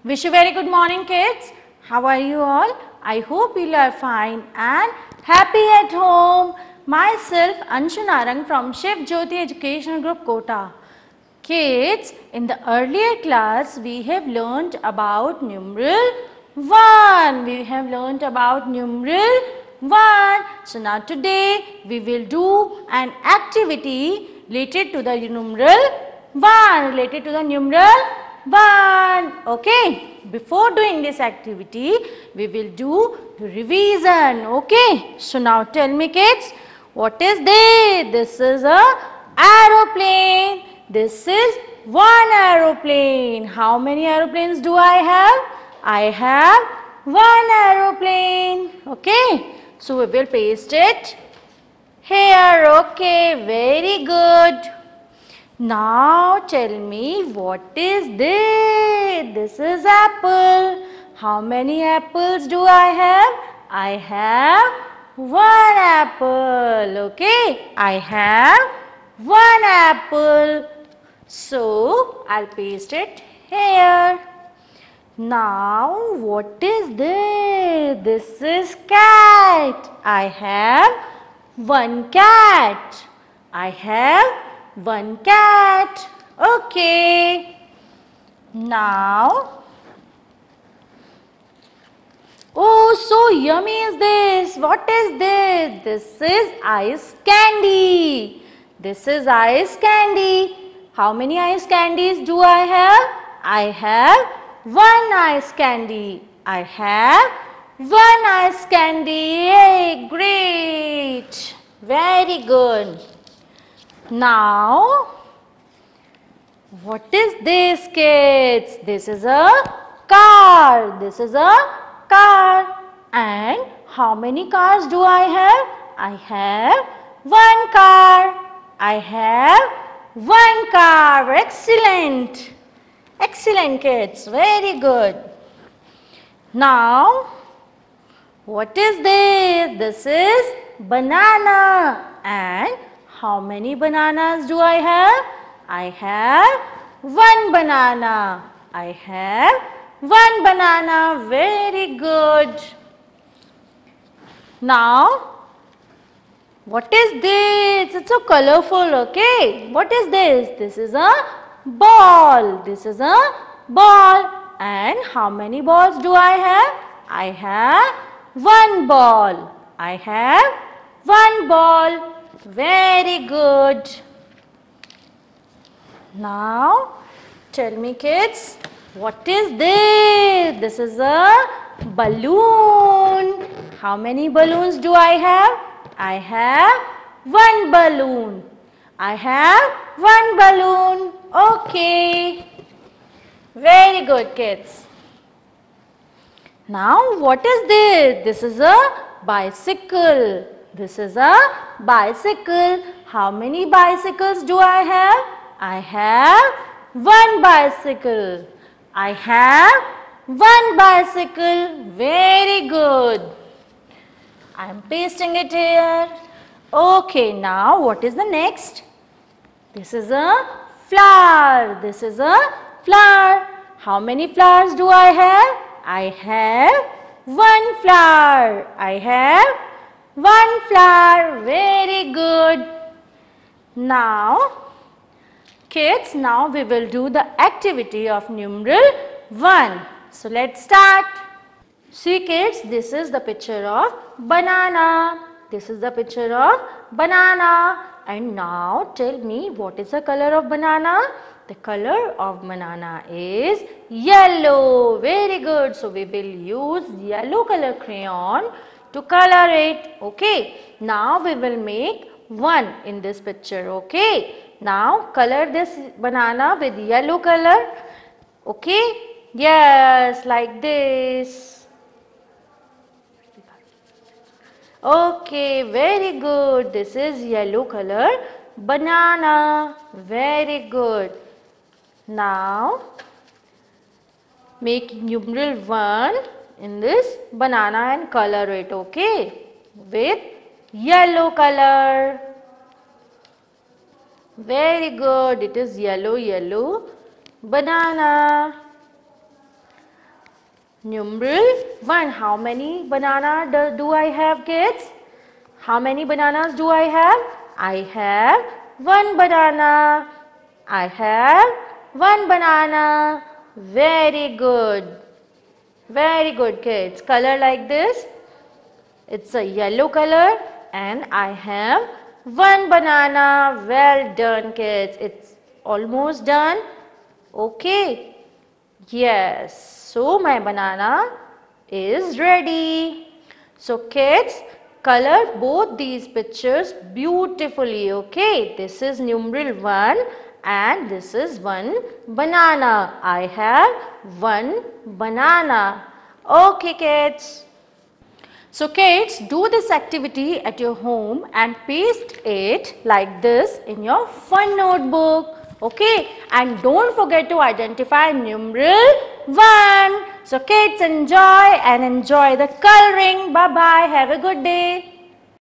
Wish you very good morning, kids. How are you all? I hope you are fine and happy at home. Myself Anshu Narang from Shiv Jyoti Educational Group Kota. Kids, in the earlier class we have learnt about numeral 1. We have learnt about numeral 1. So now today we will do an activity related to the numeral 1. Related to the numeral 1. Okay. Before doing this activity, we will do revision. Okay. So now tell me, kids, what is this? This is a aeroplane. This is one aeroplane. How many aeroplanes do I have? I have one aeroplane. Okay. So we will paste it here. Okay. Very good. Now tell me, what is this? This is apple. How many apples do I have? I have one apple. Okay. I have one apple. So I'll paste it here. Now what is this? This is cat. I have one cat. I have one cat. Okay. Now, oh, so yummy is this. What is this? This is ice candy. This is ice candy. How many ice candies do I have? I have one ice candy. I have one ice candy. Yay, great. Very good. Now, what is this, kids? This is a car. This is a car. And how many cars do I have? I have one car. I have one car. Excellent. Excellent, kids. Very good. Now, what is this? This is banana. And how many bananas do I have? I have one banana. I have one banana. Very good. Now, what is this? It's so colorful, okay? What is this? This is a ball. This is a ball. And how many balls do I have? I have one ball. I have one ball. Very good. Now, tell me, kids, what is this? This is a balloon. How many balloons do I have? I have one balloon. I have one balloon. Okay. Very good, kids. Now, what is this? This is a bicycle. This is a bicycle. How many bicycles do I have? I have one bicycle. I have one bicycle. Very good. I am pasting it here. Okay, now what is the next? This is a flower. This is a flower. How many flowers do I have? I have one flower. I have one flower. Very good. Now, kids, now we will do the activity of numeral 1. So, let's start. See, kids, this is the picture of banana. This is the picture of banana. And now, tell me, what is the color of banana? The color of banana is yellow. Very good. So, we will use yellow color crayon to color it. Okay. Now, we will make 1 in this picture. Okay. Now, color this banana with yellow color. Okay. Yes, like this. Okay, very good. This is yellow color banana. Very good. Now, make numeral 1 in this banana and color it, okay, with yellow color. Very good. It is yellow, yellow banana. Numeral 1. How many banana do I have, kids? How many bananas do I have? I have one banana. I have one banana. Very good. Very good, kids. Color like this. It's a yellow color and I have one banana. Well done, kids. It's almost done. Okay. Yes. So my banana is ready. So kids, color both these pictures beautifully. Okay. This is numeral 1 and this is one banana. I have one banana. Okay, kids. So kids, do this activity at your home and paste it like this in your fun notebook. Okay, and don't forget to identify numeral 1. So kids, enjoy the coloring. Bye bye. Have a good day.